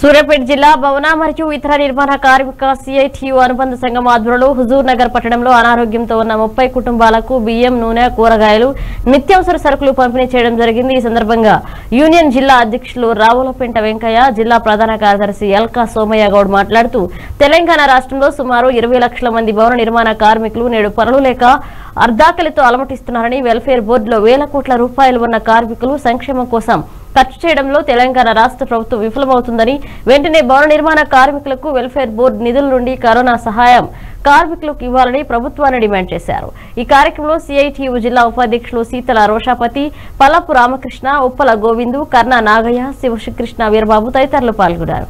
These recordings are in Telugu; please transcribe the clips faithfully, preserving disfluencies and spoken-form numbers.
సూర్యాపేట జిల్లా భవన మరియు ఇతర నిర్మాణ కార్మిక సిఐటియు అనుబంధ సంఘం ఆధ్వర్యంలో హుజూర్ నగర్ పట్టణంలో అనారోగ్యంతో ఉన్న ముప్పై కుటుంబాలకు బియ్యం నూనె కూరగాయలు నిత్యావసర సరుకులు పంపిణీ చేయడం జరిగింది। ఈ సందర్భంగా యూనియన్ జిల్లా అధ్యక్షులు రావులపెంట వెంకయ్య, జిల్లా ప్రధాన కార్యదర్శి ఎల్కా సోమయ్య గౌడ్ మాట్లాడుతూ తెలంగాణ రాష్ట్రంలో సుమారు ఇరవై లక్షల మంది భవన నిర్మాణ కార్మికులు నేడు పనులు లేక అర్ధాకలితో అలమటిస్తున్నారని, వెల్ఫేర్ బోర్డులో వేల కోట్ల రూపాయలు ఉన్న కార్మికులు సంక్షేమం కోసం ఖర్చు చేయడంలో తెలంగాణ రాష్ట్ర ప్రభుత్వం విఫలమవుతుందని, వెంటనే భవన నిర్మాణ కార్మికులకు వెల్ఫేర్ బోర్డు నిధుల నుండి కరోనా సహాయం కార్మికులకు ఇవ్వాలని ప్రభుత్వాన్ని డిమాండ్ చేశారు। ఈ కార్యక్రమంలో సిఐటియు జిల్లా ఉపాధ్యక్షులు సీతల రోషాపతి, పల్లపు రామకృష్ణ, ఉప్పల గోవిందు, కర్ణ నాగయ్య, శివకృష్ణ వీరబాబు తదితరులు పాల్గొన్నారు।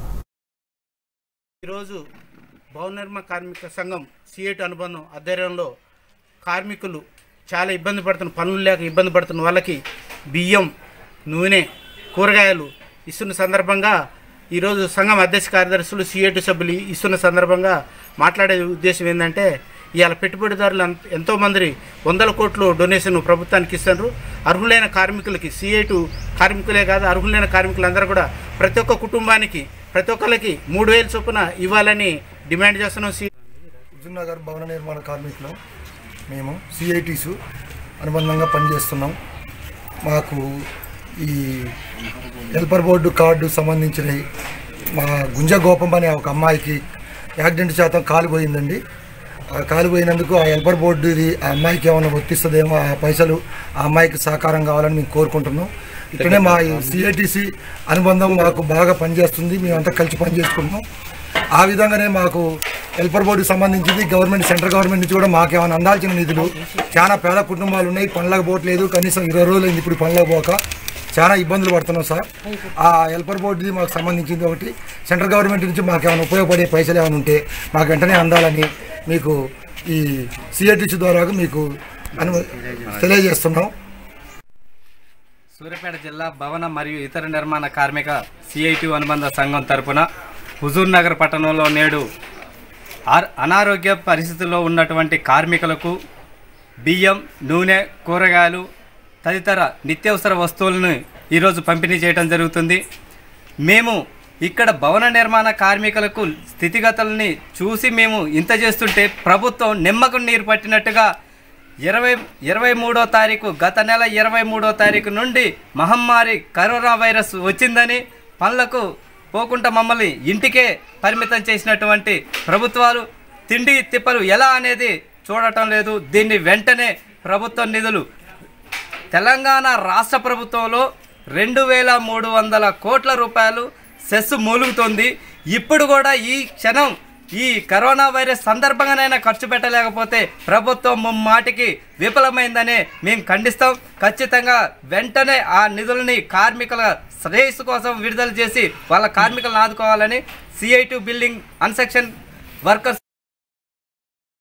ఈరోజు భవన నిర్మాణ కార్మిక సంఘం సిఐటి అనుబంధం ఆధ్వర్యంలో కార్మికులు చాలా ఇబ్బంది పడుతున్న పనులు లేక ఇబ్బంది పడుతున్న వాళ్ళకి బియ్యం, నూనె, కూరగాయలు ఇస్తున్న సందర్భంగా ఈరోజు సంఘం అధ్యక్ష కార్యదర్శులు సిఐటి సభ్యులు ఇస్తున్న సందర్భంగా మాట్లాడే ఉద్దేశం ఏంటంటే, ఇవాళ పెట్టుబడిదారులు ఎంతోమంది వందల కోట్లు డొనేషన్ ప్రభుత్వానికి ఇస్తున్నారు। అర్హులైన కార్మికులకి సిఐటి కార్మికులే కాదు, అర్హులైన కార్మికులందరూ కూడా ప్రతి ఒక్క కుటుంబానికి ప్రతి ఒక్కరికి మూడు వేల చొప్పున ఇవ్వాలని డిమాండ్ చేస్తున్నాం। హుజూర్ నగర్ భవన నిర్మాణ కార్మికులు మేము సిఐటీసు అనుబంధంగా పనిచేస్తున్నాం। మాకు ఈ హెల్పర్ బోర్డు కార్డు సంబంధించినవి మా గుంజ గోపం అనే ఒక అమ్మాయికి యాక్సిడెంట్ శాతం కాలిపోయిందండి। కాలిపోయినందుకు ఆ హెల్పర్ బోర్డుది ఆ అమ్మాయికి ఏమైనా వర్తిస్తుందేమో, ఆ పైసలు ఆ అమ్మాయికి సహకారం కావాలని మేము కోరుకుంటున్నాం। ఇట్లనే మా సిఐటిసి అనుబంధం మాకు బాగా పనిచేస్తుంది, మేమంతా కలిసి పనిచేసుకుంటున్నాం। ఆ విధంగానే మాకు హెల్పర్ బోర్డుకి సంబంధించింది గవర్నమెంట్ సెంట్రల్ గవర్నమెంట్ నుంచి కూడా మాకు ఏమైనా అందాల్సిన నిధులు, చాలా పేద కుటుంబాలు ఉన్నాయి, పనులకు పోవట్లేదు, కనీసం ఇరవై రోజులు అయింది ఇప్పుడు పనులకు పోక చాలా ఇబ్బందులు పడుతున్నాం సార్। ఆ హెల్పర్ బోర్డుది మాకు సంబంధించింది ఒకటి, సెంట్రల్ గవర్నమెంట్ నుంచి మాకు ఏమైనా ఉపయోగపడే పైసలు ఏమైనా ఉంటే మాకు వెంటనే అందాలని మీకు ఈ సిఐటిసి ద్వారా మీకు అను తెలియజేస్తున్నాం। సూర్యాపేట జిల్లా భవన మరియు ఇతర నిర్మాణ కార్మిక సిఐటి అనుబంధ సంఘం తరపున హుజూర్ నగర్ పట్టణంలో నేడు అనారోగ్య పరిస్థితుల్లో ఉన్నటువంటి కార్మికులకు బియ్యం, నూనె, కూరగాయలు తదితర నిత్యావసర వస్తువులను ఈరోజు పంపిణీ చేయడం జరుగుతుంది। మేము ఇక్కడ భవన నిర్మాణ కార్మికులకు స్థితిగతులని చూసి మేము ఇంత చేస్తుంటే ప్రభుత్వం నిమ్మకు నీరు పట్టినట్టుగా ఇరవై ఇరవై మూడో తారీఖు గత నెల ఇరవై మూడో తారీఖు నుండి మహమ్మారి కరోనా వైరస్ వచ్చిందని పనులకు పోకుండా మమ్మల్ని ఇంటికే పరిమితం చేసినటువంటి ప్రభుత్వాలు తిండి తిప్పలు ఎలా అనేది చూడటం లేదు। దీన్ని వెంటనే ప్రభుత్వ నిధులు తెలంగాణ రాష్ట్ర ప్రభుత్వంలో రెండు వేల మూడు వందల కోట్ల రూపాయలు సెస్ మూలుగుతుంది। ఇప్పుడు కూడా ఈ క్షణం ఈ కరోనా వైరస్ సందర్భంగానైనా ఖర్చు పెట్టలేకపోతే ప్రభుత్వం ముమ్మాటికి విఫలమైందనే మేము ఖండిస్తాం। ఖచ్చితంగా వెంటనే ఆ నిధులని కార్మికుల శ్రేయస్సు కోసం విడుదల చేసి వాళ్ళ కార్మికులను ఆదుకోవాలని సిఐటి బిల్డింగ్ అన్సెక్షన్ వర్కర్స్